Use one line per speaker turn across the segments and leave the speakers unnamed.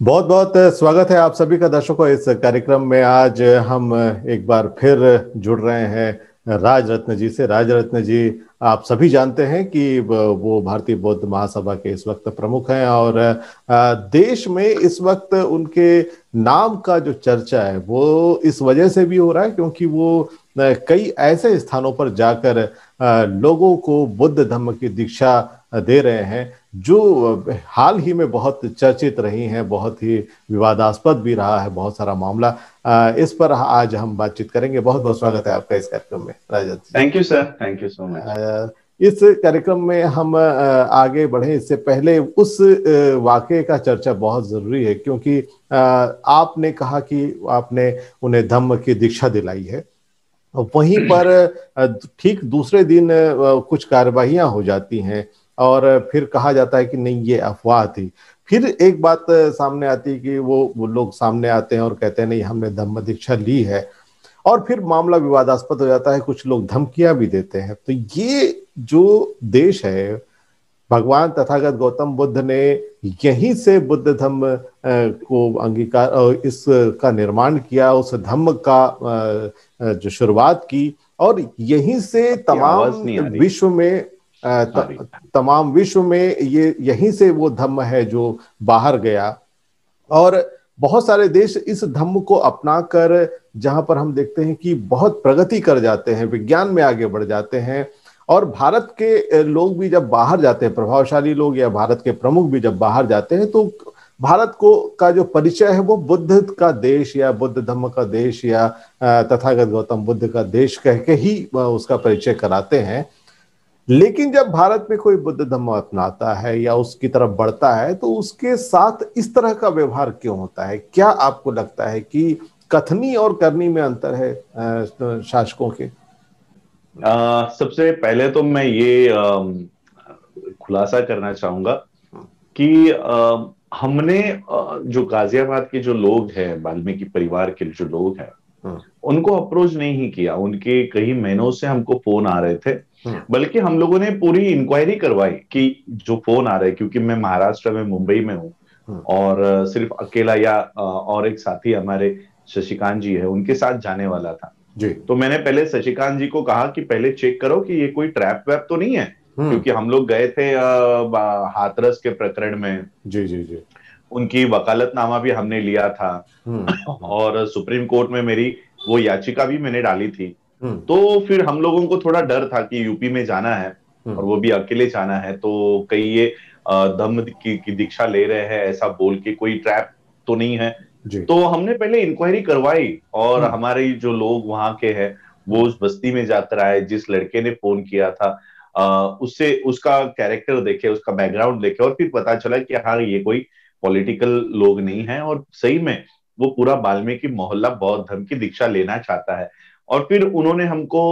बहुत बहुत स्वागत है आप सभी का दर्शकों इस कार्यक्रम में। आज हम एक बार फिर जुड़ रहे हैं राज रत्न जी से। राज रत्न जी, आप सभी जानते हैं कि वो भारतीय बौद्ध महासभा के इस वक्त प्रमुख हैं और देश में इस वक्त उनके नाम का जो चर्चा है वो इस वजह से भी हो रहा है क्योंकि वो कई ऐसे स्थानों पर जाकर लोगों को बुद्ध धम्म की दीक्षा दे रहे हैं जो हाल ही में बहुत चर्चित रही हैं, बहुत ही विवादास्पद भी रहा है बहुत सारा मामला। इस पर आज हम बातचीत करेंगे। बहुत बहुत स्वागत है आपका इस कार्यक्रम में Rajat ji.
Thank you sir, thank you so much.
इस कार्यक्रम में हम आगे बढ़े इससे पहले उस वाकये का चर्चा बहुत जरूरी है क्योंकि आपने कहा कि आपने उन्हें धम्म की दीक्षा दिलाई है। वहीं पर ठीक दूसरे दिन कुछ कार्यवाहियां हो जाती हैं और फिर कहा जाता है कि नहीं, ये अफवाह थी। फिर एक बात सामने आती है कि वो लोग सामने आते हैं और कहते हैं नहीं, हमने धम्म दीक्षा ली है, और फिर मामला विवादास्पद हो जाता है। कुछ लोग धमकियां भी देते हैं। तो ये जो देश है, भगवान तथागत गौतम बुद्ध ने यहीं से बुद्ध धम्म को अंगीकार, इसका निर्माण किया, उस धम्म का जो शुरुआत की, और यहीं से
आपकी आवाज नहीं आ रही।
विश्व में तमाम विश्व में ये यहीं से वो धम्म है जो बाहर गया। और बहुत सारे देश इस धम्म को अपनाकर, जहां पर हम देखते हैं कि बहुत प्रगति कर जाते हैं, विज्ञान में आगे बढ़ जाते हैं। और भारत के लोग भी जब बाहर जाते हैं, प्रभावशाली लोग या भारत के प्रमुख भी जब बाहर जाते हैं, तो भारत को का जो परिचय है वो बुद्ध का देश या बुद्ध धम्म का देश या तथागत गौतम बुद्ध का देश कह के ही उसका परिचय कराते हैं। लेकिन जब भारत में कोई बुद्ध धम्म अपनाता है या उसकी तरफ बढ़ता है तो उसके साथ इस तरह का व्यवहार क्यों होता है? क्या आपको लगता है कि कथनी और करनी में अंतर है शासकों के?
सबसे पहले तो मैं ये खुलासा करना चाहूंगा कि हमने जो गाजियाबाद के जो लोग हैं, वाल्मीकि परिवार के जो लोग हैं, उनको अप्रोच नहीं किया। उनके कई महीनों से हमको फोन आ रहे थे, बल्कि हम लोगों ने पूरी इंक्वायरी करवाई कि जो फोन आ रहे हैं, क्योंकि मैं महाराष्ट्र में मुंबई में हूँ और सिर्फ अकेला या और एक साथी हमारे शशिकांत जी है, उनके साथ जाने वाला था।
जी।
तो मैंने पहले शशिकांत जी को कहा कि पहले चेक करो कि ये कोई ट्रैप वैप तो नहीं है, क्योंकि हम लोग गए थे हाथरस के प्रकरण में।
जी जी जी।
उनकी वकालतनामा भी हमने लिया था और सुप्रीम कोर्ट में मेरी वो याचिका भी मैंने डाली थी। तो फिर हम लोगों को थोड़ा डर था कि यूपी में जाना है और वो भी अकेले जाना है, तो कहीं ये धम्म की दीक्षा ले रहे हैं ऐसा बोल के कोई ट्रैप तो नहीं है। तो हमने पहले इंक्वायरी करवाई और हमारे जो लोग वहां के हैं वो उस बस्ती में जाकर आए। जिस लड़के ने फोन किया था उससे उसका कैरेक्टर देखे, उसका बैकग्राउंड देखे और फिर पता चला कि हाँ, ये कोई पॉलिटिकल लोग नहीं है और सही में वो पूरा वाल्मीकि मोहल्ला बौद्ध धर्म की दीक्षा लेना चाहता है। और फिर उन्होंने हमको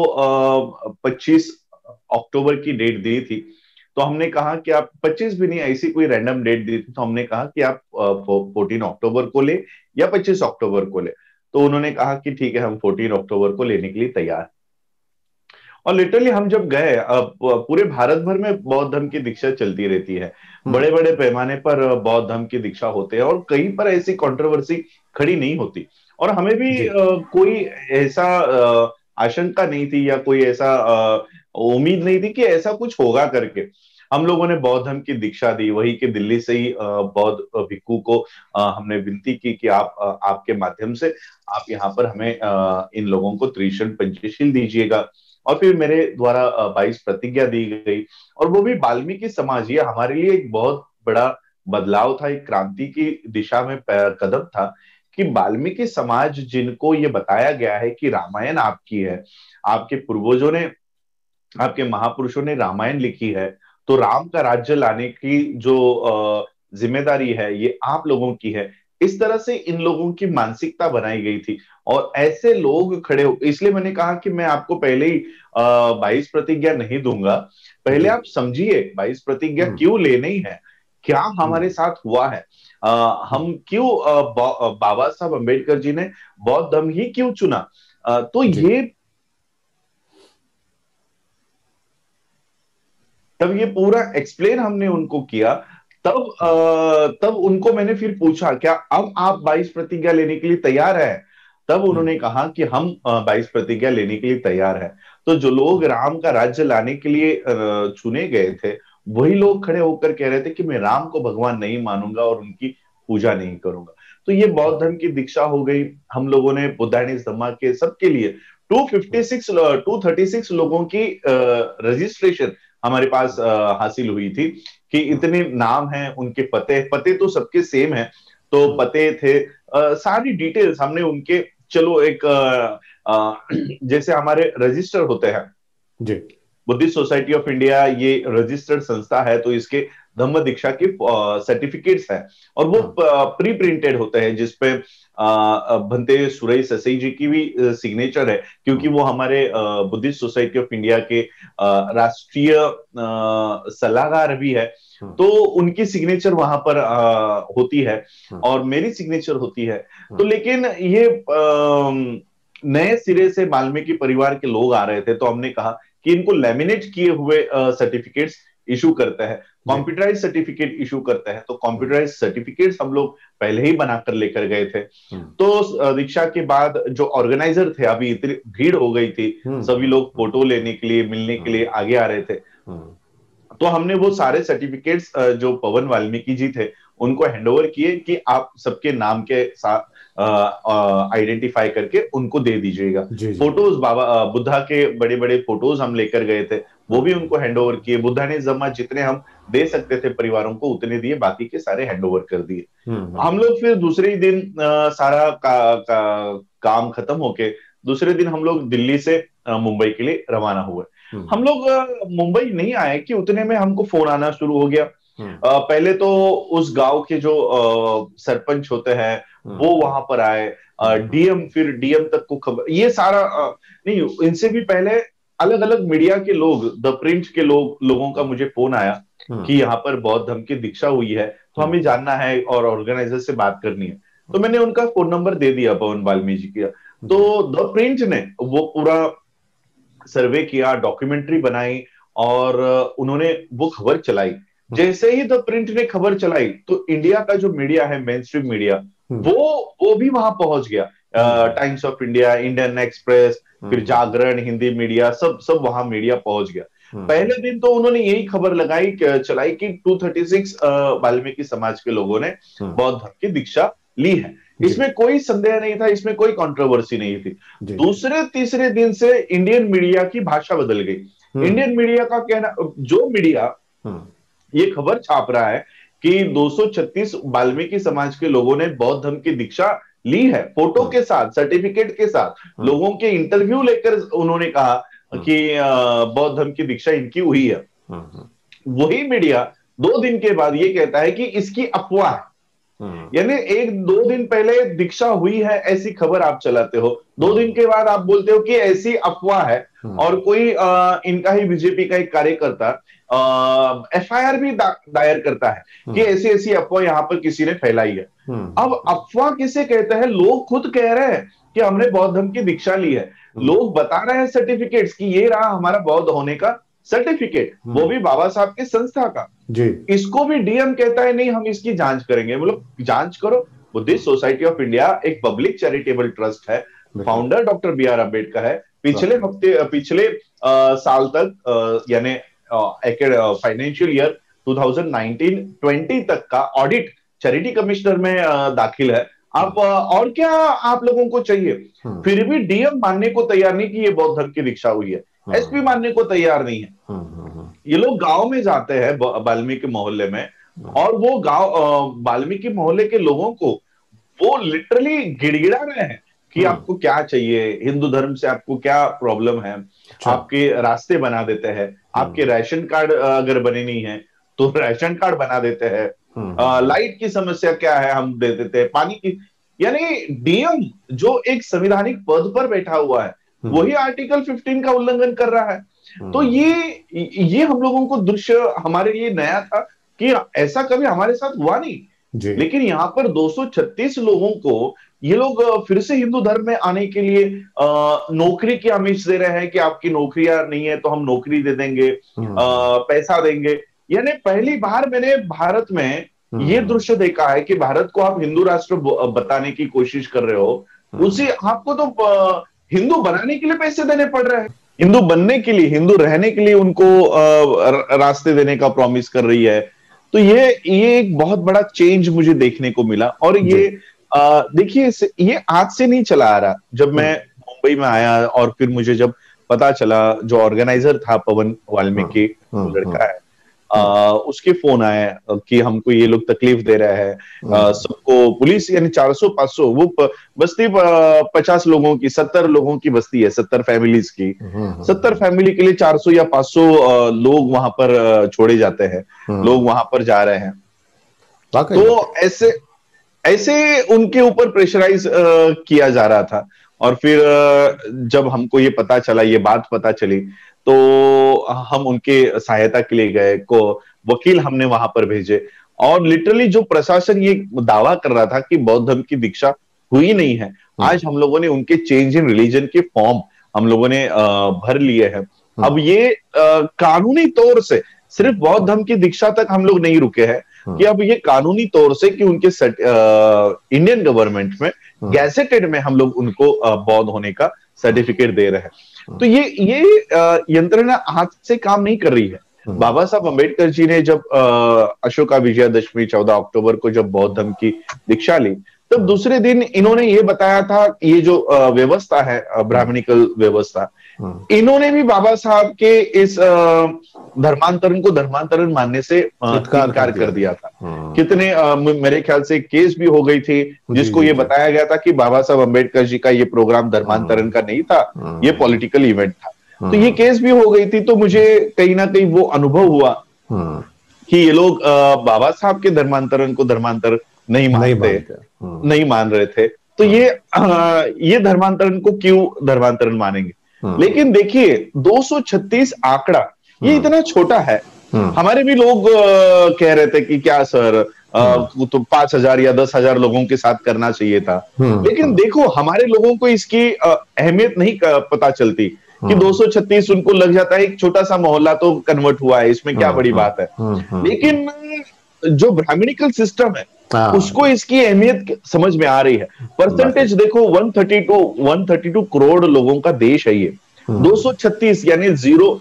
25 अक्टूबर की डेट दी थी। तो हमने कहा कि आप 25 भी नहीं, ऐसी कोई रैंडम डेट दी थी, तो हमने कहा कि आप 14 अक्टूबर को ले या 25 अक्टूबर को ले। तो उन्होंने कहा कि ठीक है, हम 14 अक्टूबर को लेने के लिए तैयार। और लिटरली हम जब गए, पूरे भारत भर में बौद्ध धर्म की दीक्षा चलती रहती है, बड़े बड़े पैमाने पर बौद्ध धर्म की दीक्षा होते हैं और कहीं पर ऐसी कंट्रोवर्सी खड़ी नहीं होती। और हमें भी कोई ऐसा आशंका नहीं थी या कोई ऐसा उम्मीद नहीं थी कि ऐसा कुछ होगा करके। हम लोगों ने बौद्ध धर्म की दीक्षा दी, वही के दिल्ली से ही बौद्ध भिक्खु को हमने विनती की कि आप आपके माध्यम से आप यहाँ पर हमें इन लोगों को त्रिशरण पंचशील दीजिएगा। और फिर मेरे द्वारा 22 प्रतिज्ञा दी गई और वो भी वाल्मीकि समाज। ये हमारे लिए एक बहुत बड़ा बदलाव था, एक क्रांति की दिशा में कदम था कि वाल्मीकि समाज, जिनको ये बताया गया है कि रामायण आपकी है, आपके पूर्वजों ने, आपके महापुरुषों ने रामायण लिखी है, तो राम का राज्य लाने की जो जिम्मेदारी है ये आप लोगों की है। इस तरह से इन लोगों की मानसिकता बनाई गई थी और ऐसे लोग खड़े हो, इसलिए मैंने कहा कि मैं आपको पहले ही 22 प्रतिज्ञा नहीं दूंगा। पहले आप समझिए 22 प्रतिज्ञा क्यों लेनी है, क्या हमारे साथ हुआ है, हम क्यों बाबा साहब अम्बेडकर जी ने बौद्ध धर्म ही क्यों चुना। तो ये तब ये पूरा एक्सप्लेन हमने उनको किया, तब उनको मैंने फिर पूछा, क्या अब आप 22 प्रतिज्ञा लेने के लिए तैयार है? तब उन्होंने कहा कि हम 22 प्रतिज्ञा लेने के लिए तैयार है। तो जो लोग राम का राज्य लाने के लिए चुने गए थे, वही लोग खड़े होकर कह रहे थे कि मैं राम को भगवान नहीं मानूंगा और उनकी पूजा नहीं करूंगा। तो ये बौद्ध धर्म की दीक्षा हो गई। हम लोगों ने बुद्धानिस धम्मा के सबके लिए 236 लोगों की रजिस्ट्रेशन हमारे पास हासिल हुई थी, कि इतने नाम हैं, उनके पते पते तो सबके सेम हैं, तो पते थे, सारी डिटेल्स हमने उनके, चलो एक जैसे हमारे रजिस्टर होते हैं
जी,
बुद्धिस्ट सोसाइटी ऑफ इंडिया, ये रजिस्टर्ड संस्था है, तो इसके धम्म दीक्षा के सर्टिफिकेट्स हैं, और वो प्री प्रिंटेड होते हैं, जिसपे भंते सुरई ससई जी की भी सिग्नेचर है, क्योंकि वो हमारे बुद्धिस्ट सोसाइटी ऑफ इंडिया के राष्ट्रीय सलाहकार भी है, तो उनकी सिग्नेचर वहां पर होती है, और मेरी सिग्नेचर होती है। तो लेकिन ये नए सिरे से वाल्मीकि परिवार के लोग आ रहे थे, तो हमने कहा कि इनको लैमिनेट किए हुए सर्टिफिकेट्स इशू करते हैं, कंप्यूटराइज सर्टिफिकेट इशू करते हैं। तो कंप्यूटराइज सर्टिफिकेट्स हम लोग पहले ही बनाकर लेकर गए थे। तो दीक्षा के बाद जो ऑर्गेनाइजर थे, अभी इतनी भीड़ हो गई थी, सभी लोग फोटो लेने के लिए, मिलने के लिए आगे आ रहे थे, तो हमने वो सारे सर्टिफिकेट्स जो पवन वाल्मीकि जी थे उनको हैंडओवर किए कि आप सबके नाम के साथ आइडेंटिफाई करके उनको दे दीजिएगा। फोटोज बाबा बुद्धा के बड़े बड़े फोटोज हम लेकर गए थे, वो भी उनको हैंडओवर किए। बुद्धानिस धम्मा जितने हम दे सकते थे परिवारों को उतने दिए, बाकी के सारे हैंडओवर कर दिए। हम लोग फिर दूसरे ही दिन सारा काम खत्म होके दूसरे दिन हम लोग दिल्ली से मुंबई के लिए रवाना हुए। हम लोग मुंबई नहीं आए कि उतने में हमको फोन आना शुरू हो गया। पहले तो उस गांव के जो सरपंच होते हैं वो वहां पर आए, डीएम, फिर डीएम तक को खबर, ये सारा नहीं, इनसे भी पहले अलग अलग मीडिया के लोग, द प्रिंट के लोगों का मुझे फोन आया कि यहाँ पर बौद्ध धर्म की दीक्षा हुई है, तो हमें जानना है और ऑर्गेनाइजर से बात करनी है। तो मैंने उनका फोन नंबर दे दिया पवन वाल्मीकि जी का। तो द प्रिंट ने वो पूरा सर्वे किया, डॉक्यूमेंट्री बनाई, और उन्होंने वो खबर चलाई। जैसे ही द प्रिंट ने खबर चलाई तो इंडिया का जो मीडिया है, मेन स्ट्रीम मीडिया, वो भी वहां पहुंच गया। Times of India, Indian Express, फिर जागरण, हिंदी मीडिया, सब वहां मीडिया पहुंच गया। पहले दिन तो उन्होंने यही खबर चलाई कि 236 वाल्मीकि समाज के लोगों ने बौद्ध धर्म की दीक्षा ली है। इसमें कोई संदेह नहीं था, इसमें कोई कंट्रोवर्सी नहीं थी। दूसरे तीसरे दिन से इंडियन मीडिया की भाषा बदल गई। इंडियन मीडिया का कहना, जो मीडिया ये खबर छाप रहा है कि 236 वाल्मीकि समाज के लोगों ने बौद्ध धर्म की दीक्षा ली है, फोटो के साथ, सर्टिफिकेट के साथ, लोगों के इंटरव्यू लेकर उन्होंने कहा कि बौद्ध धर्म की दीक्षा इनकी हुई है, वही मीडिया 2 दिन के बाद ये कहता है कि इसकी अफवाह है। यानी 1-2 दिन पहले दीक्षा हुई है ऐसी खबर आप चलाते हो, 2 दिन के बाद आप बोलते हो कि ऐसी अफवाह है, और कोई इनका ही बीजेपी का एक कार्यकर्ता एफआईआर भी दायर करता है कि ऐसी ऐसी अफवाह यहाँ पर किसी ने फैलाई है। अब अफवाह किसे कहते हैं? लोग खुद कह रहे हैं कि हमने बौद्ध धर्म की दीक्षा ली है, लोग बता रहे हैं सर्टिफिकेट्स कि ये रहा हमारा बौद्ध होने का सर्टिफिकेट, वो भी बाबा साहब की संस्था का जी। इसको भी डीएम कहता है नहीं हम इसकी जांच करेंगे। मतलब जांच करो। बुद्धिस्ट सोसाइटी ऑफ इंडिया एक पब्लिक चैरिटेबल ट्रस्ट है, फाउंडर डॉक्टर बी.आर. अम्बेडकर है। पिछले साल तक यानी फाइनेंशियल ईयर 2019-20 तक का ऑडिट चैरिटी कमिश्नर में दाखिल है। आप और क्या आप लोगों को चाहिए? फिर भी डीएम मानने को तैयार नहीं कि ये बौद्ध धर्म की दीक्षा हुई है, एसपी मानने को तैयार नहीं है। ये लोग गांव में जाते हैं वाल्मीकि मोहल्ले में, और वो गांव वाल्मीकि मोहल्ले के लोगों को वो लिटरली गिड़गिड़ा रहे हैं कि आपको क्या चाहिए, हिंदू धर्म से आपको क्या प्रॉब्लम है, आपके रास्ते बना देते हैं, आपके राशन कार्ड अगर बने नहीं है तो राशन कार्ड बना देते हैं, लाइट की समस्या क्या है हम दे देते हैं, पानी की। यानी डीएम जो एक संवैधानिक पद पर बैठा हुआ है वही आर्टिकल 15 का उल्लंघन कर रहा है। तो ये हम लोगों को दृश्य हमारे लिए नया था कि ऐसा कभी हमारे साथ हुआ नहीं। लेकिन यहाँ पर 236 लोगों को ये लोग फिर से हिंदू धर्म में आने के लिए नौकरी की आमिष दे रहे हैं कि आपकी नौकरियां नहीं है तो हम नौकरी दे देंगे, पैसा देंगे। यानी पहली बार मैंने भारत में ये दृश्य देखा है कि भारत को आप हिंदू राष्ट्र बताने की कोशिश कर रहे हो, उसी आपको तो हिंदू बनाने के लिए पैसे देने पड़ रहे हैं, हिंदू बनने के लिए, हिंदू रहने के लिए उनको रास्ते देने का प्रॉमिस कर रही है। तो ये एक बहुत बड़ा चेंज मुझे देखने को मिला। और ये देखिए, ये आज से नहीं चला आ रहा। जब मैं मुंबई में आया और फिर मुझे जब पता चला, जो ऑर्गेनाइजर था पवन वाल्मीकि लड़का है, उसके फोन आए कि हमको ये लोग तकलीफ दे रहे हैं, सबको पुलिस, यानी 400-500, वो बस्ती 50 लोगों की, 70 लोगों की बस्ती है, 70 फैमिलीज की, 70 फैमिली के लिए 400 या 500 लोग वहां पर छोड़े जाते हैं, लोग वहां पर जा रहे हैं। तो ऐसे उनके ऊपर प्रेशराइज किया जा रहा था। और फिर जब हमको ये पता चला, ये बात पता चली, तो हम उनके सहायता के लिए गए, को वकील हमने वहां पर भेजे। और लिटरली जो प्रशासन ये दावा कर रहा था कि बौद्ध धर्म की दीक्षा हुई नहीं है, आज हम लोगों ने उनके चेंज इन रिलीजन के फॉर्म हम लोगों ने भर लिए हैं। अब ये कानूनी तौर से सिर्फ बौद्ध धर्म की दीक्षा तक हम लोग नहीं रुके हैं, कि अब ये कानूनी तौर से कि उनके इंडियन गवर्नमेंट में गैजेटेड में हम लोग उनको बौद्ध होने का सर्टिफिकेट दे रहे हैं। तो ये यंत्रणा हाथ से काम नहीं कर रही है। बाबा साहब अम्बेडकर जी ने जब अशोका विजयादशमी 14 अक्टूबर को जब बौद्ध धर्म की दीक्षा ली, तब दूसरे दिन इन्होंने ये बताया था, ये जो व्यवस्था है ब्राह्मणिकल व्यवस्था, इन्होंने भी बाबा साहब के इस धर्मांतरण को धर्मांतरण मानने से इनकार कर दिया था। कितने मेरे ख्याल से केस भी हो गई थी, जिसको ये बताया गया था कि बाबा साहब अम्बेडकर जी का ये प्रोग्राम धर्मांतरण का नहीं था, ये पॉलिटिकल इवेंट था। तो ये केस भी हो गई थी। तो मुझे कहीं ना कहीं वो अनुभव हुआ कि ये लोग बाबा साहब के धर्मांतरण को धर्मांतर नहीं मान रहे थे। तो ये धर्मांतरण को क्यों धर्मांतरण मानेंगे? लेकिन देखिए 236 आंकड़ा ये इतना छोटा है। हमारे भी लोग कह रहे थे कि क्या सर, तो 5,000 या 10,000 लोगों के साथ करना चाहिए था। लेकिन देखो, हमारे लोगों को इसकी अहमियत नहीं पता चलती कि 236 उनको लग जाता है, एक छोटा सा मोहल्ला तो कन्वर्ट हुआ है, इसमें क्या बड़ी बात है। लेकिन जो ब्राह्मणिकल सिस्टम है उसको इसकी अहमियत समझ में आ रही है। परसेंटेज देखो, 132 करोड़ लोगों का देश है ये। 236 यानी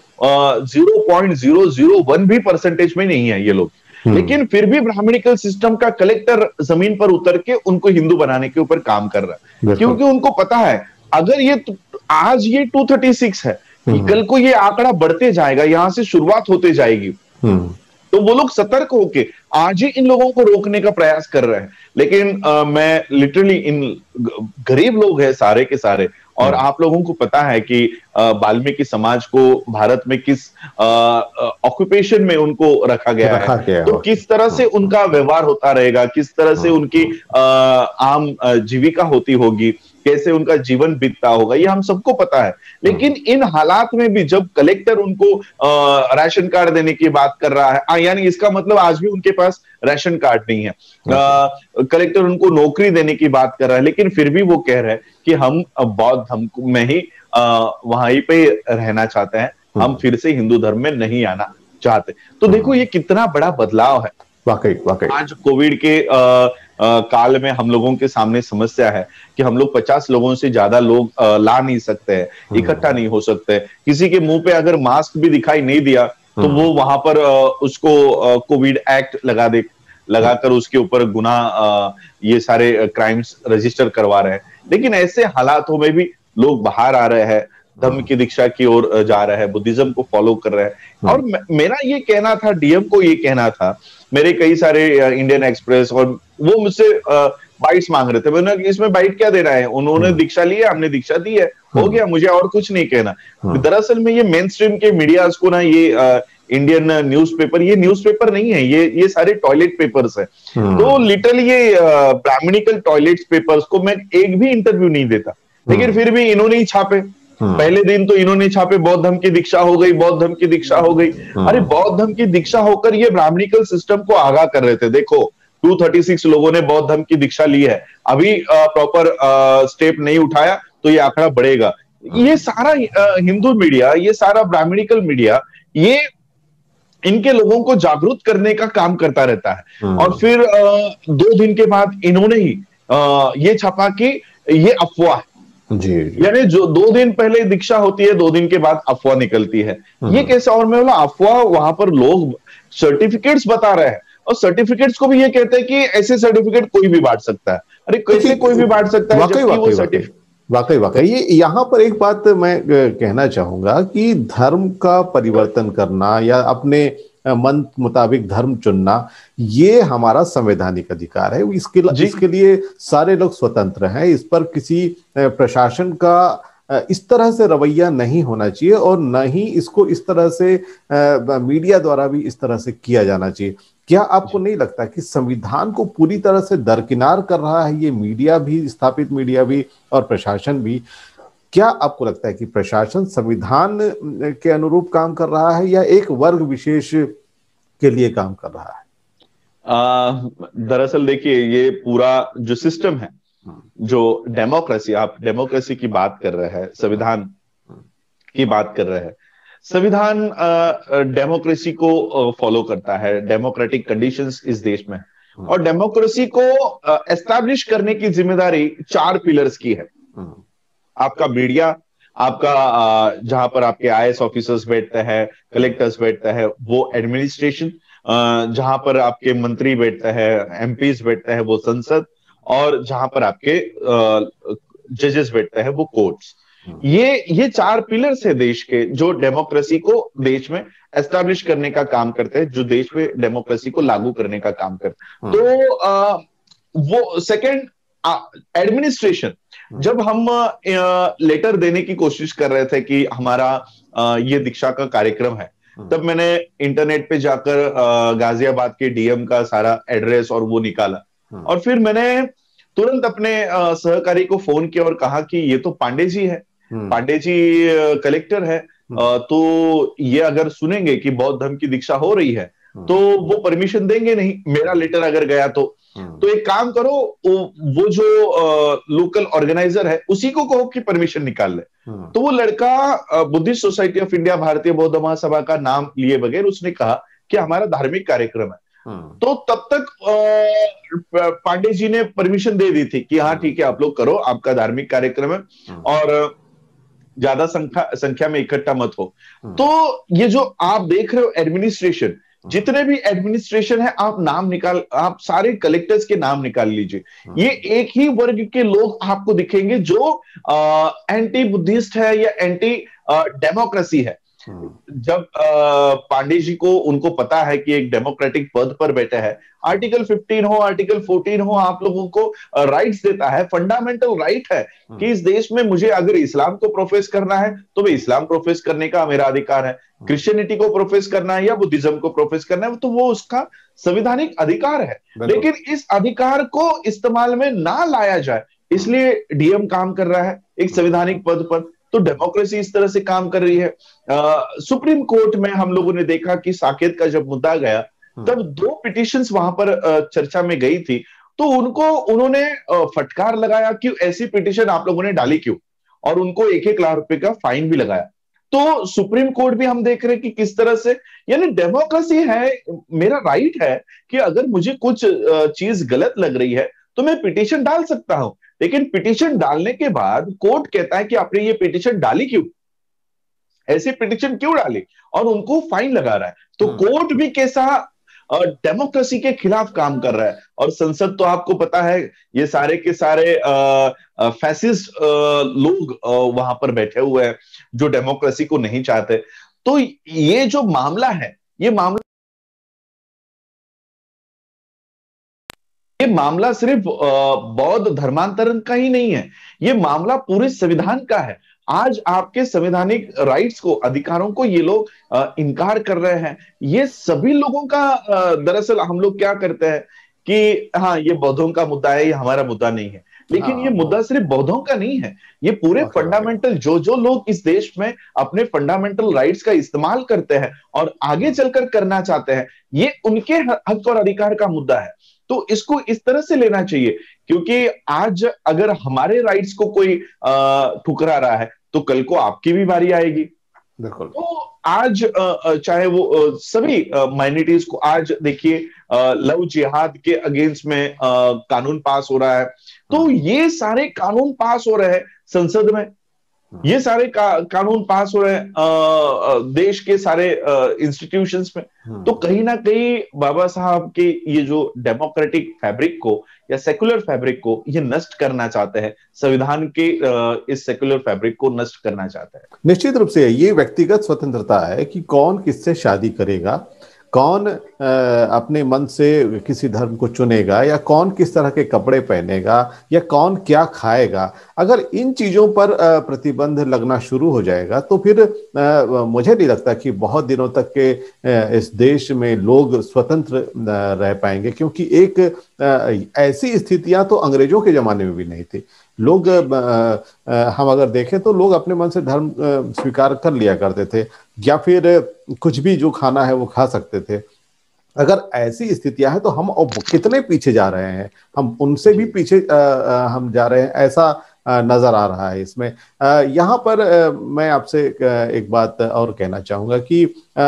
0.001 भी परसेंटेज में नहीं है ये लोग। लेकिन फिर भी ब्राह्मणिकल सिस्टम का कलेक्टर जमीन पर उतर के उनको हिंदू बनाने के ऊपर काम कर रहा है, क्योंकि उनको पता है अगर ये आज ये 236 है, कल को ये आंकड़ा बढ़ते जाएगा, यहां से शुरुआत होते जाएगी। तो वो लोग सतर्क होके आज ही इन लोगों को रोकने का प्रयास कर रहे हैं। लेकिन मैं लिटरली, इन गरीब लोग हैं सारे के सारे, और आप लोगों को पता है कि वाल्मीकि समाज को भारत में किस ऑक्यूपेशन में उनको रखा गया है, तो किस तरह से उनका व्यवहार होता रहेगा, किस तरह से उनकी आम जीविका होती होगी, कैसे उनका जीवन बीतता होगा, ये हम सबको पता है। लेकिन इन हालात में भी जब कलेक्टर उनको राशन कार्ड देने की बात कर रहा है, यानी इसका मतलब आज भी उनके पास राशन कार्ड नहीं है, कलेक्टर उनको नौकरी देने की बात कर रहा है, लेकिन फिर भी वो कह रहे हैं कि हम बौद्ध धर्म में ही वहीं पे रहना चाहते हैं, हम फिर से हिंदू धर्म में नहीं आना चाहते। तो देखो ये कितना बड़ा बदलाव है। वाकई आज कोविड के काल में हम लोगों के सामने समस्या है कि हम लोग 50 लोगों से ज्यादा लोग ला नहीं सकते हैं, इकट्ठा नहीं हो सकते। किसी के मुंह पे अगर मास्क भी दिखाई नहीं दिया तो वो वहां पर उसको कोविड एक्ट लगाकर उसके ऊपर गुना ये सारे क्राइम्स रजिस्टर करवा रहे हैं। लेकिन ऐसे हालातों में भी लोग बाहर आ रहे हैं, धर्म की दीक्षा की ओर जा रहे हैं, बुद्धिज्म को फॉलो कर रहे हैं। और मेरा ये कहना था, डीएम को ये कहना था, मेरे कई सारे इंडियन एक्सप्रेस और वो मुझसे बाइट्स मांग रहे थे। मैंने इसमें बाइट क्या देना है, उन्होंने दीक्षा ली है, हमने दीक्षा दी है, हो गया, मुझे और कुछ नहीं कहना। दरअसल में ये मेन स्ट्रीम के मीडियाज को ना, ये इंडियन न्यूज़पेपर, ये न्यूज़पेपर नहीं है, ये सारे टॉयलेट पेपर्स है। तो लिटरली ये ब्राह्मणिकल टॉयलेट पेपर्स को मैं एक भी इंटरव्यू नहीं देता, लेकिन फिर भी इन्होंने ही छापे। पहले दिन तो इन्होंने छापे, बौद्ध धर्म की दीक्षा हो गई, बौद्ध धर्म की दीक्षा हो गई। अरे बौद्ध धर्म की दीक्षा होकर ये ब्राह्मणिकल सिस्टम को आगाह कर रहे थे। देखो 236 लोगों ने बौद्ध धर्म की दीक्षा ली है, अभी प्रॉपर स्टेप नहीं उठाया तो ये आंकड़ा बढ़ेगा। ये सारा हिंदू मीडिया, ये सारा ब्राह्मणिकल मीडिया, ये इनके लोगों को जागरूक करने का काम करता रहता है। और फिर 2 दिन के बाद इन्होंने ही ये छापा कि ये अफवाह है।
जी, जी।
यानी जो 2 दिन पहले दीक्षा होती है, 2 दिन के बाद अफवाह निकलती है। ये कैसे? और मैं बोला अफवाह, वहां पर लोग सर्टिफिकेट्स बता रहे हैं और सर्टिफिकेट्स को भी ये कहते हैं कि ऐसे सर्टिफिकेट कोई भी बांट सकता है। अरे कैसे कोई भी बांट सकता है?
वाकई
जबकि वो
वाकई वाकई ये यहाँ पर एक बात मैं कहना चाहूंगा कि धर्म का परिवर्तन करना या अपने मन मुताबिक धर्म चुनना, ये हमारा संवैधानिक अधिकार है। इसके लिए सारे लोग स्वतंत्र हैं। इस पर किसी प्रशासन का इस तरह से रवैया नहीं होना चाहिए और न ही इसको इस तरह से मीडिया द्वारा भी इस तरह से किया जाना चाहिए। क्या आपको नहीं लगता कि संविधान को पूरी तरह से दरकिनार कर रहा है ये मीडिया भी, स्थापित मीडिया भी और प्रशासन भी? क्या आपको लगता है कि प्रशासन संविधान के अनुरूप काम कर रहा है या एक वर्ग विशेष के लिए काम कर रहा है?
दरअसल देखिए, ये पूरा जो सिस्टम है, जो डेमोक्रेसी, आप डेमोक्रेसी की बात कर रहे हैं, संविधान की बात कर रहे हैं। संविधान डेमोक्रेसी को फॉलो करता है, डेमोक्रेटिक कंडीशंस इस देश में, और डेमोक्रेसी को एस्टैब्लिश करने की जिम्मेदारी 4 पिलर्स की है। आपका मीडिया, आपका जहां पर आपके आईएएस ऑफिसर्स बैठते हैं, कलेक्टर्स बैठते हैं, वो एडमिनिस्ट्रेशन, जहां पर आपके मंत्री बैठते हैं, एमपीज बैठते हैं, वो संसद, और जहां पर आपके जजेस बैठते हैं, वो कोर्ट्स। ये 4 पिलर्स है देश के, जो डेमोक्रेसी को देश में एस्टैब्लिश करने का काम करते हैं, जो देश में डेमोक्रेसी को लागू करने का काम करते हैं। तो वो सेकंड, एडमिनिस्ट्रेशन। जब हम लेटर देने की कोशिश कर रहे थे कि हमारा ये दीक्षा का कार्यक्रम है, तब मैंने इंटरनेट पे जाकर गाजियाबाद के डीएम का सारा एड्रेस और वो निकाला, और फिर मैंने तुरंत अपने सहकारी को फोन किया और कहा कि ये तो पांडे जी है, पांडे जी कलेक्टर है, तो ये अगर सुनेंगे कि बौद्ध धर्म की दीक्षा हो रही है तो वो परमिशन देंगे नहीं, मेरा लेटर अगर गया तो एक काम करो, वो जो लोकल ऑर्गेनाइजर है उसी को कहो कि परमिशन निकाल ले। तो वो लड़का बुद्धिस्ट सोसाइटी ऑफ इंडिया, भारतीय बौद्ध महासभा का नाम लिए बगैर उसने कहा कि हमारा धार्मिक कार्यक्रम है। तो तब तक पांडे जी ने परमिशन दे दी थी कि हाँ ठीक है, आप लोग करो, आपका धार्मिक कार्यक्रम है और ज्यादा संख्या में इकट्ठा मत हो। तो ये जो आप देख रहे हो एडमिनिस्ट्रेशन, जितने भी एडमिनिस्ट्रेशन है, आप सारे कलेक्टर्स के नाम निकाल लीजिए, ये एक ही वर्ग के लोग आपको दिखेंगे जो एंटी बुद्धिस्ट है या एंटी डेमोक्रेसी है। जब पांडे जी को, उनको पता है कि एक डेमोक्रेटिक पद पर बैठे हैं, आर्टिकल 15 हो, आर्टिकल 14 हो, आप लोगों को राइट्स देता है, फंडामेंटल राइट है कि इस देश में मुझे अगर इस्लाम को प्रोफेस करना है तो मैं इस्लाम प्रोफेस करने का मेरा अधिकार है, क्रिश्चियनिटी को प्रोफेस करना है या बुद्धिज्म को प्रोफेस करना है तो वो उसका संवैधानिक अधिकार है। लेकिन इस अधिकार को इस्तेमाल में ना लाया जाए, इसलिए डीएम काम कर रहा है एक संवैधानिक पद पर। तो डेमोक्रेसी इस तरह से काम कर रही है। सुप्रीम कोर्ट में हम लोगों ने देखा कि साकेत का जब मुद्दा गया, तब 2 पिटीशंस वहां पर चर्चा में गई थी, तो उन्होंने फटकार लगाया कि ऐसी पिटीशन आप लोगों ने डाली क्यों, और उनको 1-1 लाख रुपए का फाइन भी लगाया। तो सुप्रीम कोर्ट भी हम देख रहे हैं कि किस तरह से, यानी डेमोक्रेसी है, मेरा राइट है कि अगर मुझे कुछ चीज गलत लग रही है तो मैं पिटीशन डाल सकता हूं, लेकिन पिटीशन डालने के बाद कोर्ट कहता है कि आपने ये पिटीशन डाली क्यों, ऐसी पिटीशन क्यों डाली, और उनको फाइन लगा रहा है। तो कोर्ट भी कैसा डेमोक्रेसी के खिलाफ काम कर रहा है। और संसद तो आपको पता है, ये सारे के सारे फैसिस्ट लोग वहां पर बैठे हुए हैं जो डेमोक्रेसी को नहीं चाहते। तो ये जो मामला है, ये मामला सिर्फ बौद्ध धर्मांतरण का ही नहीं है, ये मामला पूरे संविधान का है। आज आपके संवैधानिक राइट्स को, अधिकारों को ये लोग इनकार कर रहे हैं। ये सभी लोगों का दरअसल हम लोग क्या करते हैं कि हाँ ये बौद्धों का मुद्दा है, ये हमारा मुद्दा नहीं है, लेकिन ये मुद्दा सिर्फ बौद्धों का नहीं है, ये पूरे फंडामेंटल जो लोग इस देश में अपने फंडामेंटल राइट्स का इस्तेमाल करते हैं और आगे चलकर करना चाहते हैं, ये उनके हक और अधिकार का मुद्दा है। तो इसको इस तरह से लेना चाहिए, क्योंकि आज अगर हमारे राइट्स को कोई ठुकरा रहा है तो कल को आपकी भी बारी आएगी।
बिल्कुल।
तो आज चाहे वो सभी माइनॉरिटीज को, आज देखिए लव जिहाद के अगेंस्ट में कानून पास हो रहा है, तो ये सारे कानून पास हो रहे हैं संसद में, ये सारे कानून पास हो रहे हैं देश के सारे इंस्टीट्यूशंस में। तो कहीं ना कहीं बाबा साहब के ये जो डेमोक्रेटिक फैब्रिक को या सेकुलर फैब्रिक को ये नष्ट करना चाहते हैं, संविधान के इस सेकुलर फैब्रिक को नष्ट करना चाहते हैं।
निश्चित रूप से ये व्यक्तिगत स्वतंत्रता है कि कौन किससे शादी करेगा, कौन अपने मन से किसी धर्म को चुनेगा, या कौन किस तरह के कपड़े पहनेगा, या कौन क्या खाएगा। अगर इन चीजों पर प्रतिबंध लगना शुरू हो जाएगा तो फिर मुझे नहीं लगता कि बहुत दिनों तक के इस देश में लोग स्वतंत्र रह पाएंगे, क्योंकि एक ऐसी स्थितियां तो अंग्रेजों के जमाने में भी नहीं थी। लोग हम अगर देखें तो लोग अपने मन से धर्म स्वीकार कर लिया करते थे, या फिर कुछ भी जो खाना है वो खा सकते थे। अगर ऐसी स्थितियां हैं तो हम अब कितने पीछे जा रहे हैं, हम उनसे भी पीछे हम जा रहे हैं, ऐसा नजर आ रहा है इसमें। यहाँ पर मैं आपसे एक बात और कहना चाहूंगा कि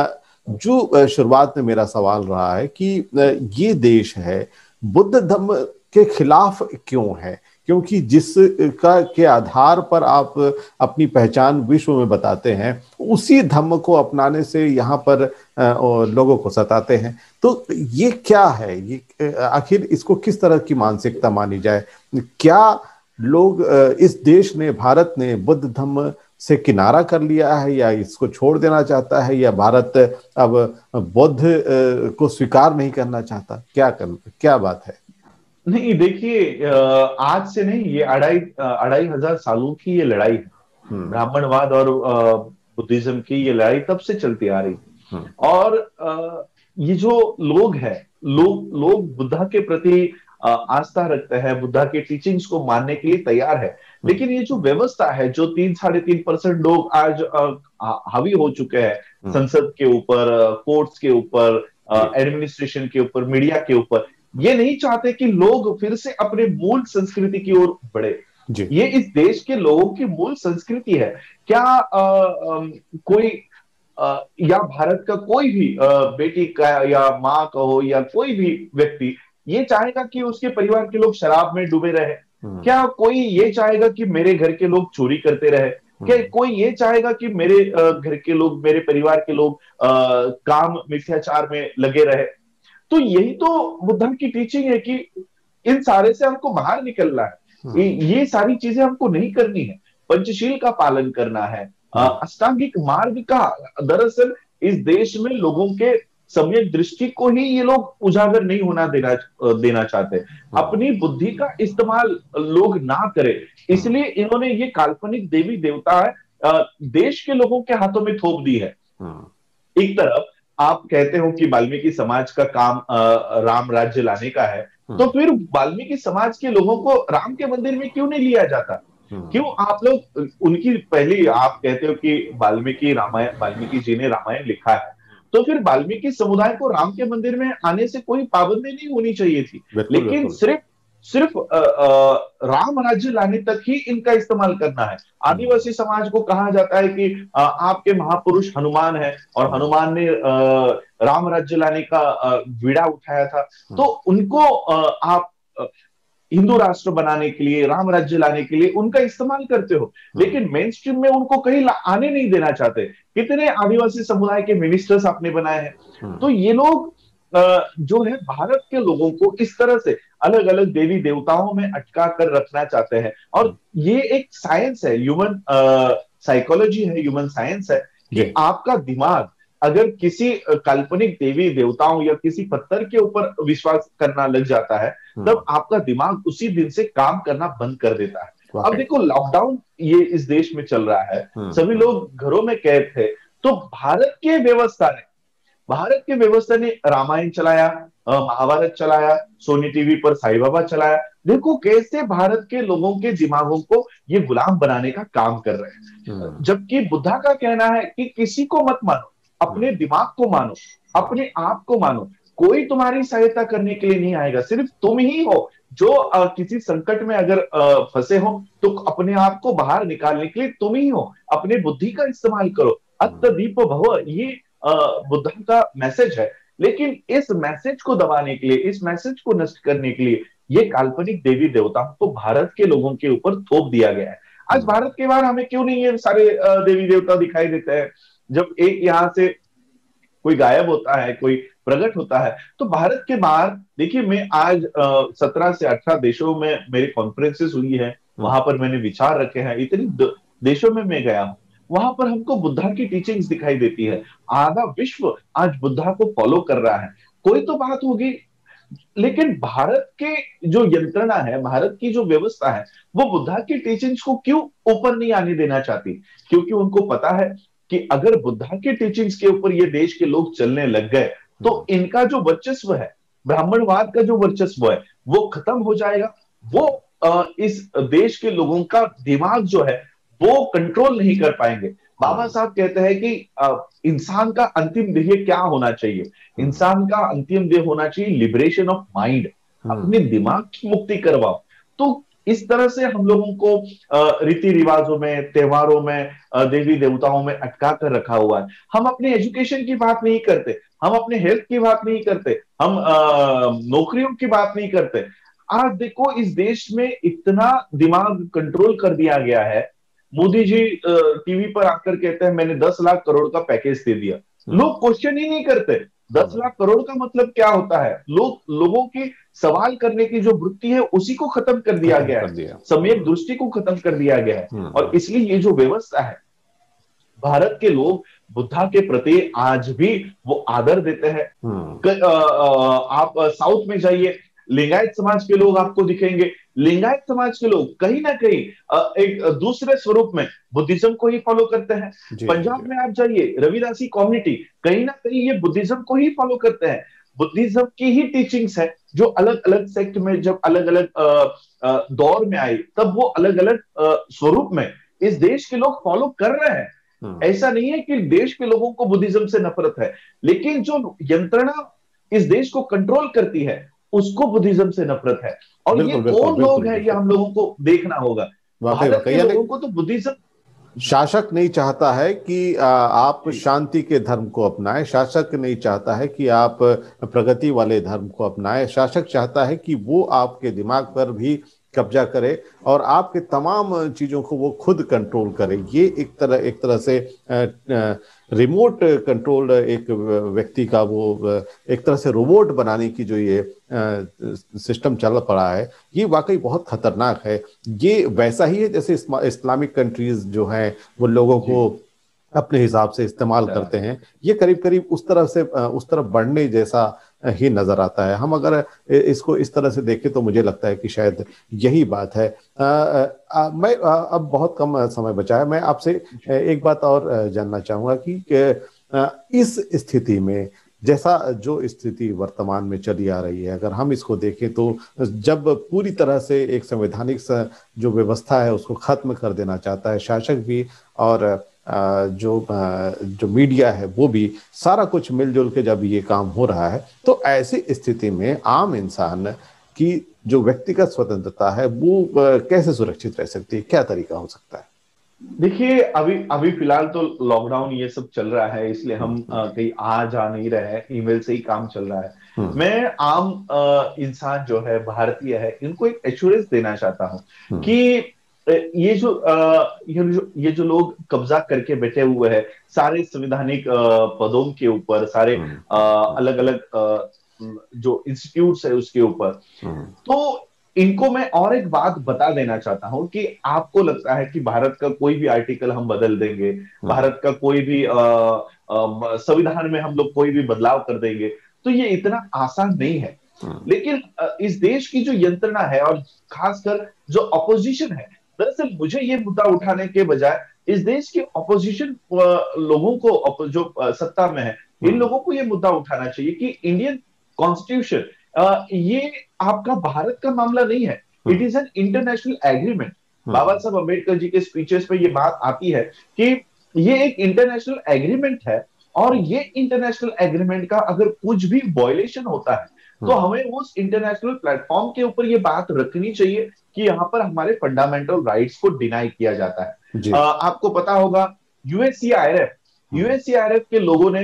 जो शुरुआत में मेरा सवाल रहा है कि ये देश है बुद्ध धर्म के खिलाफ क्यों है, क्योंकि जिसका के आधार पर आप अपनी पहचान विश्व में बताते हैं, उसी धर्म को अपनाने से यहाँ पर लोगों को सताते हैं। तो ये क्या है, ये आखिर इसको किस तरह की मानसिकता मानी जाए? क्या लोग इस देश ने, भारत ने बुद्ध धर्म से किनारा कर लिया है, या इसको छोड़ देना चाहता है, या भारत अब बुद्ध को स्वीकार नहीं करना चाहता? क्या बात है?
नहीं देखिए, आज से नहीं, ये अढ़ाई हजार सालों की ये लड़ाई है। ब्राह्मणवाद और बुद्धिज्म की ये लड़ाई तब से चलती आ रही है। और ये जो लोग हैं, लोग बुद्धा के प्रति आस्था रखते हैं, बुद्धा के टीचिंग्स को मानने के लिए तैयार है। लेकिन ये जो व्यवस्था है, जो 3-3.5% लोग आज हावी हो चुके हैं संसद के ऊपर, कोर्ट्स के ऊपर, एडमिनिस्ट्रेशन के ऊपर, मीडिया के ऊपर, ये नहीं चाहते कि लोग फिर से अपने मूल संस्कृति की ओर बढ़े। ये इस देश के लोगों की मूल संस्कृति है। क्या कोई या भारत का कोई भी बेटी का या माँ का हो या कोई भी व्यक्ति ये चाहेगा कि उसके परिवार के लोग शराब में डूबे रहे? क्या कोई ये चाहेगा कि मेरे घर के लोग चोरी करते रहे? क्या कोई ये चाहेगा कि मेरे घर के लोग, मेरे परिवार के लोग काम मिथ्याचार में लगे रहे? तो यही तो बुद्ध की टीचिंग है कि इन सारे से हमको बाहर निकलना है। ये सारी चीजें हमको नहीं करनी है। पंचशील का पालन करना है, अष्टांगिक मार्ग का, दरअसल इस देश में लोगों के सम्यक दृष्टि को ही ये लोग उजागर नहीं होना देना चाहते। अपनी बुद्धि का इस्तेमाल लोग ना करें, इसलिए इन्होंने ये काल्पनिक देवी देवता देश के लोगों के हाथों में थोप दी है। एक तरफ आप कहते हो कि वाल्मीकि समाज का काम राम राज्य लाने का है, तो फिर वाल्मीकि समाज के लोगों को राम के मंदिर में क्यों नहीं लिया जाता? क्यों आप लोग उनकी पहली, आप कहते हो कि वाल्मीकि जी ने रामायण लिखा है, तो फिर वाल्मीकि समुदाय को राम के मंदिर में आने से कोई पाबंदी नहीं होनी चाहिए थी। लेकिन सिर्फ राम राज्य लाने तक ही इनका इस्तेमाल करना है। आदिवासी समाज को कहा जाता है कि आपके महापुरुष हनुमान है, और हनुमान ने राम राज्य लाने का बीड़ा उठाया था, तो उनको आप हिंदू राष्ट्र बनाने के लिए, राम राज्य लाने के लिए उनका इस्तेमाल करते हो। लेकिन मेन स्ट्रीम में उनको कहीं आने नहीं देना चाहते। कितने आदिवासी समुदाय के मिनिस्टर्स आपने बनाए हैं। तो ये लोग जो है भारत के लोगों को इस तरह से अलग अलग देवी देवताओं में अटका कर रखना चाहते हैं। और ये एक साइंस है, ह्यूमन साइकोलॉजी है, ह्यूमन साइंस है कि आपका दिमाग अगर किसी काल्पनिक देवी देवताओं या किसी पत्थर के ऊपर विश्वास करना लग जाता है, तब आपका दिमाग उसी दिन से काम करना बंद कर देता है। अब देखो, लॉकडाउन ये इस देश में चल रहा है, सभी लोग घरों में कैद थे, तो भारत के व्यवस्था ने रामायण चलाया, महाभारत चलाया, सोनी टीवी पर साईं बाबा चलाया। देखो कैसे भारत के लोगों के दिमागों को ये गुलाम बनाने का काम कर रहे हैं। जबकि बुद्धा का कहना है कि किसी को मत मानो, अपने दिमाग को मानो, अपने आप को मानो। कोई तुम्हारी सहायता करने के लिए नहीं आएगा, सिर्फ तुम ही हो जो किसी संकट में अगर फंसे हो तो अपने आप को बाहर निकालने के लिए तुम ही हो। अपने बुद्धि का इस्तेमाल करो, अत्तदीप भव, ये बुद्धा का मैसेज है। लेकिन इस मैसेज को दबाने के लिए, इस मैसेज को नष्ट करने के लिए ये काल्पनिक देवी देवता को भारत के लोगों के ऊपर थोप दिया गया है। आज भारत के बाहर हमें क्यों नहीं ये सारे देवी देवता दिखाई देते हैं? जब एक यहाँ से कोई गायब होता है, कोई प्रकट होता है, तो भारत के बाहर देखिए, मैं आज 17 से 18 देशों में मेरी कॉन्फ्रेंसेस हुई है, वहां पर मैंने विचार रखे हैं, इतनी देशों में मैं गया हूं, वहां पर हमको बुद्धा की टीचिंग्स दिखाई देती है। आधा विश्व आज बुद्धा को फॉलो कर रहा है। कोई तो बात होगी, लेकिन भारत के जो यंत्रणा है, भारत की जो व्यवस्था है, वो बुद्धा की टीचिंग्स को क्यों ऊपर नहीं आने देना चाहती? क्योंकि उनको पता है कि अगर बुद्धा की टीचिंग्स के ऊपर ये देश के लोग चलने लग गए तो इनका जो वर्चस्व है, ब्राह्मणवाद का जो वर्चस्व है, वो खत्म हो जाएगा। वो इस देश के लोगों का दिमाग जो है वो कंट्रोल नहीं कर पाएंगे। बाबा साहब कहते हैं कि इंसान का अंतिम ध्येय क्या होना चाहिए? इंसान का अंतिम ध्येय होना चाहिए लिबरेशन ऑफ माइंड, अपने दिमाग की मुक्ति करवाओ। तो इस तरह से हम लोगों को रीति रिवाजों में, त्योहारों में, देवी देवताओं में अटका कर रखा हुआ है। हम अपने एजुकेशन की बात नहीं करते, हम अपने हेल्थ की बात नहीं करते, हम नौकरियों की बात नहीं करते। आज देखो, इस देश में इतना दिमाग कंट्रोल कर दिया गया है। मोदी जी टीवी पर आकर कहते हैं मैंने 10 लाख करोड़ का पैकेज दे दिया। लोग क्वेश्चन ही नहीं करते 10 लाख करोड़ का मतलब क्या होता है। लोगों की सवाल करने की जो वृत्ति है उसी को खत्म कर दिया गया है, सम्यक दृष्टि को खत्म कर दिया गया है। और इसलिए ये जो व्यवस्था है, भारत के लोग बुद्धा के प्रति आज भी वो आदर देते हैं। आप साउथ में जाइए, लिंगायत समाज के लोग आपको दिखेंगे। लिंगायत समाज के लोग कहीं ना कहीं एक दूसरे स्वरूप में बुद्धिज्म को ही फॉलो करते हैं। पंजाब में आप जाइए, रविदासी कम्युनिटी कहीं ना कहीं ये बुद्धिज्म को ही फॉलो करते हैं। बुद्धिज्म की ही टीचिंग्स है जो अलग अलग सेक्ट में, जब अलग अलग दौर में आई, तब वो अलग अलग स्वरूप में इस देश के लोग फॉलो कर रहे हैं। ऐसा नहीं है कि देश के लोगों को बुद्धिज्म से नफरत है, लेकिन जो यंत्रणा इस देश को कंट्रोल करती है उसको बुद्धिज्म से नफरत है। और ये कौन लोग हैं, ये हम लोगों को देखना होगा। भारत के लोगों को तो बुद्धिज्म,
शासक नहीं चाहता है कि आप शांति के धर्म को अपनाएं, शासक नहीं चाहता है कि आप प्रगति वाले धर्म को अपनाएं। शासक चाहता है कि वो आपके दिमाग पर भी कब्जा करे और आपके तमाम चीज़ों को वो खुद कंट्रोल करे। ये एक तरह से रिमोट कंट्रोल एक व्यक्ति का, वो एक तरह से रोबोट बनाने की जो ये सिस्टम चल पड़ा है, ये वाकई बहुत खतरनाक है। ये वैसा ही है जैसे इस्लामिक कंट्रीज जो हैं वो लोगों को अपने हिसाब से इस्तेमाल करते हैं। ये करीब करीब उस तरफ बढ़ने जैसा ही नजर आता है। हम अगर इसको इस तरह से देखें तो मुझे लगता है कि शायद यही बात है। मैं अब बहुत कम समय बचा है, मैं आपसे एक बात और जानना चाहूँगा कि इस स्थिति में, जैसा जो स्थिति वर्तमान में चली आ रही है, अगर हम इसको देखें तो जब पूरी तरह से एक संवैधानिक जो व्यवस्था है उसको खत्म कर देना चाहता है शासक भी, और जो मीडिया है वो भी, सारा कुछ मिलजुल के जब ये काम हो रहा है, तो ऐसी स्थिति में आम इंसान की जो व्यक्तिगत स्वतंत्रता है वो कैसे सुरक्षित रह सकती है? क्या तरीका हो सकता है?
देखिए, अभी फिलहाल तो लॉकडाउन ये सब चल रहा है, इसलिए हम कहीं आ जा नहीं रहे हैं, ईमेल से ही काम चल रहा है। मैं आम इंसान जो है, भारतीय है, इनको एक एश्योरेंस देना चाहता हूँ कि ये जो लोग कब्जा करके बैठे हुए हैं सारे संवैधानिक पदों के ऊपर, सारे अलग अलग जो इंस्टीट्यूट्स है उसके ऊपर, तो इनको मैं और एक बात बता देना चाहता हूं कि आपको लगता है कि भारत का कोई भी आर्टिकल हम बदल देंगे, भारत का कोई भी संविधान में हम लोग कोई भी बदलाव कर देंगे, तो ये इतना आसान नहीं है। लेकिन इस देश की जो यंत्रणा है और खासकर जो अपोजिशन है, दरअसल मुझे ये मुद्दा उठाने के बजाय इस देश के अपोजिशन लोगों को, जो सत्ता में है, इन लोगों को ये मुद्दा उठाना चाहिए कि इंडियन कॉन्स्टिट्यूशन ये आपका भारत का मामला नहीं है, it is an international agreement. Baba Saheb Ambedkar जी के स्पीचेस पे ये बात आती है कि ये एक इंटरनेशनल एग्रीमेंट है, और ये इंटरनेशनल एग्रीमेंट का अगर कुछ भी वायलेशन होता है तो हमें उस इंटरनेशनल प्लेटफॉर्म के ऊपर ये बात रखनी चाहिए कि यहाँ पर हमारे फंडामेंटल राइट्स को डिनाई किया जाता है। आपको पता होगा यूएससीआईआरएफ यूएससीआरएफ के लोगों ने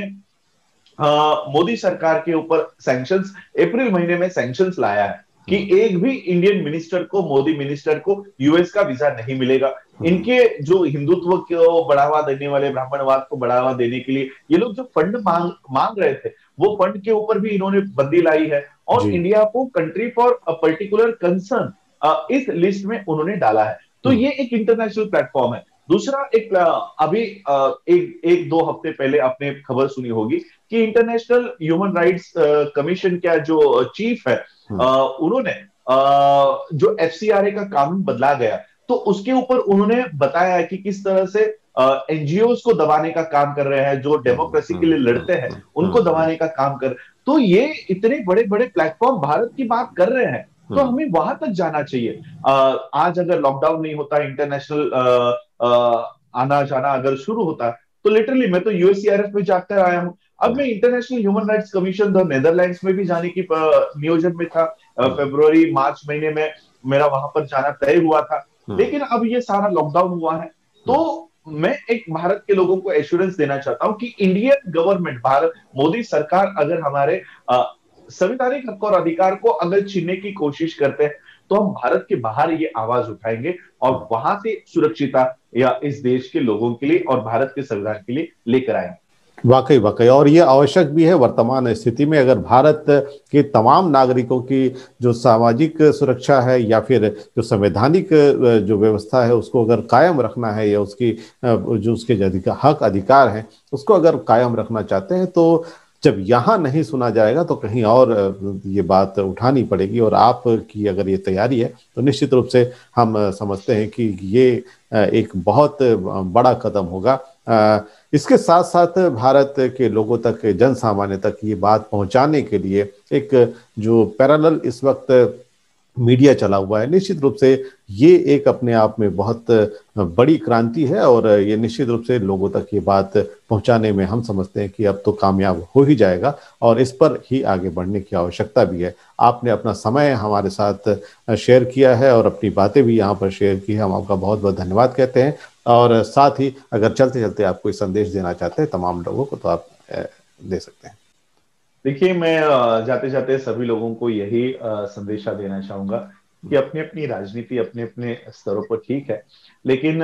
मोदी सरकार के ऊपर सैंक्शंस, अप्रैल महीने में सैंक्शंस लाया है कि एक भी इंडियन मिनिस्टर को, मोदी मिनिस्टर को यूएस का वीजा नहीं मिलेगा। इनके जो हिंदुत्व को बढ़ावा देने वाले, ब्राह्मणवाद को बढ़ावा देने के लिए ये लोग जो फंड मांग रहे थे, वो फंड के ऊपर भी इन्होंने बंदी लाई है और इंडिया को country for a particular concern इस लिस्ट में उन्होंने डाला है। तो ये एक इंटरनेशनल प्लेटफॉर्म है। दूसरा, एक अभी एक दो हफ्ते पहले आपने खबर सुनी होगी कि इंटरनेशनल ह्यूमन राइट्स कमीशन का जो चीफ है, उन्होंने जो एफसीआरए का कानून बदला गया, तो उसके ऊपर उन्होंने बताया है कि किस तरह से एनजीओस को दबाने का काम कर रहे हैं, जो डेमोक्रेसी के लिए लड़ते हैं उनको दबाने का काम कर। तो ये इतने बड़े बड़े प्लेटफॉर्म भारत की बात कर रहे हैं, तो हमें वहां तक जाना चाहिए। आज अगर लॉकडाउन नहीं होता, इंटरनेशनल आना जाना अगर शुरू होता, तो लिटरली मैं तो यूएससीआरएफ में जाकर आया हूं। अब मैं international human rights commission the Netherlands में भी जाने की नियोजन में था। फरवरी मार्च महीने में मेरा वहां पर जाना तय हुआ था, लेकिन अब ये सारा लॉकडाउन हुआ है। तो मैं एक भारत के लोगों को एश्योरेंस देना चाहता हूं कि इंडियन गवर्नमेंट, भारत मोदी सरकार अगर हमारे संवैधानिक हक और अधिकार को अगर छीनने की कोशिश करते हैं, तो हम भारत के बाहर ये आवाज उठाएंगे और वहां से सुरक्षिता या इस देश के लोगों के लिए और भारत के संविधान के लिए लेकर आएंगे।
वाकई वाकई, और ये आवश्यक भी है वर्तमान स्थिति में। अगर भारत के तमाम नागरिकों की जो सामाजिक सुरक्षा है या फिर जो संवैधानिक जो व्यवस्था है उसको अगर कायम रखना है, या उसकी जो उसके जो हक अधिकार हैं उसको अगर कायम रखना चाहते हैं, तो जब यहाँ नहीं सुना जाएगा तो कहीं और ये बात उठानी पड़ेगी। और आपकी अगर ये तैयारी है तो निश्चित रूप से हम समझते हैं कि ये एक बहुत बड़ा कदम होगा। इसके साथ साथ भारत के लोगों तक, जन सामान्य तक ये बात पहुंचाने के लिए एक जो पैरेलल इस वक्त मीडिया चला हुआ है, निश्चित रूप से ये एक अपने आप में बहुत बड़ी क्रांति है। और ये निश्चित रूप से लोगों तक ये बात पहुंचाने में हम समझते हैं कि अब तो कामयाब हो ही जाएगा, और इस पर ही आगे बढ़ने की आवश्यकता भी है। आपने अपना समय हमारे साथ शेयर किया है और अपनी बातें भी यहाँ पर शेयर की है, हम आपका बहुत बहुत धन्यवाद कहते हैं। और साथ ही अगर चलते चलते आप कोई संदेश देना चाहते हैं तमाम लोगों को तो आप दे सकते हैं।
देखिए, मैं जाते जाते सभी लोगों को यही संदेशा देना चाहूंगा कि अपनी अपनी राजनीति अपने अपने स्तरों पर ठीक है, लेकिन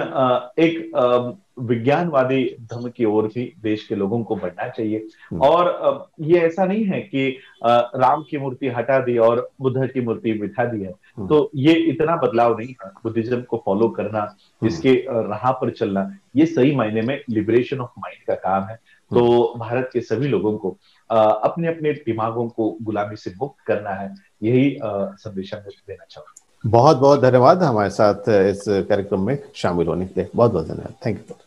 एक विज्ञानवादी धर्म की ओर भी देश के लोगों को बढ़ना चाहिए। और ये ऐसा नहीं है कि राम की मूर्ति हटा दी और बुद्ध की मूर्ति बिठा दी है, तो ये इतना बदलाव नहीं है। बुद्धिज्म को फॉलो करना, इसके राह पर चलना, ये सही मायने में लिबरेशन ऑफ माइंड का काम है। तो भारत के सभी लोगों को अपने अपने दिमागों को गुलामी से मुक्त करना है, यही संदेश मैं देना चाहूंगा।
बहुत बहुत धन्यवाद हमारे साथ इस कार्यक्रम में शामिल होने के लिए। बहुत बहुत धन्यवाद। Thank you.